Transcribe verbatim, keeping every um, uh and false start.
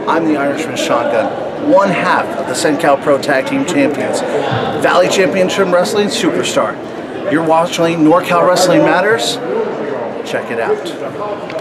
I'm the Irishman Shawn Gun, one half of the CenCal Pro Tag Team Champions, Valley Championship Wrestling Superstar. You're watching NorCal Wrestling Matters. Check it out.